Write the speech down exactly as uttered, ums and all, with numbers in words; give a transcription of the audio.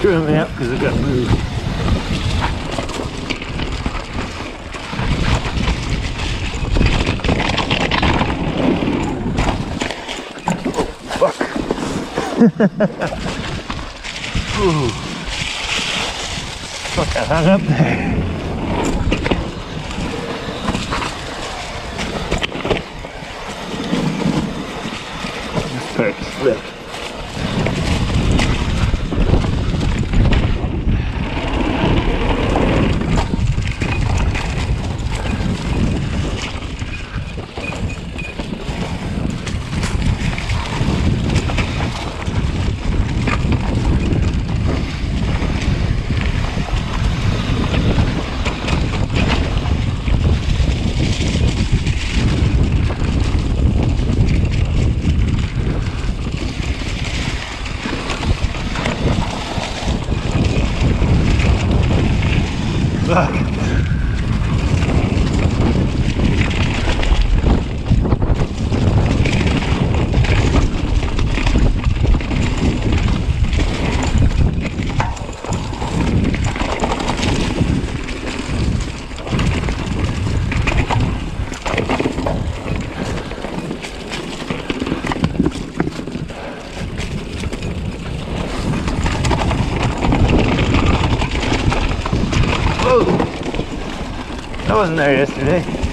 screwing me up because I've got to move. Oh, fuck. Ooh. Fuck, I hung up there. This part's slick. Fuck. I wasn't there yesterday.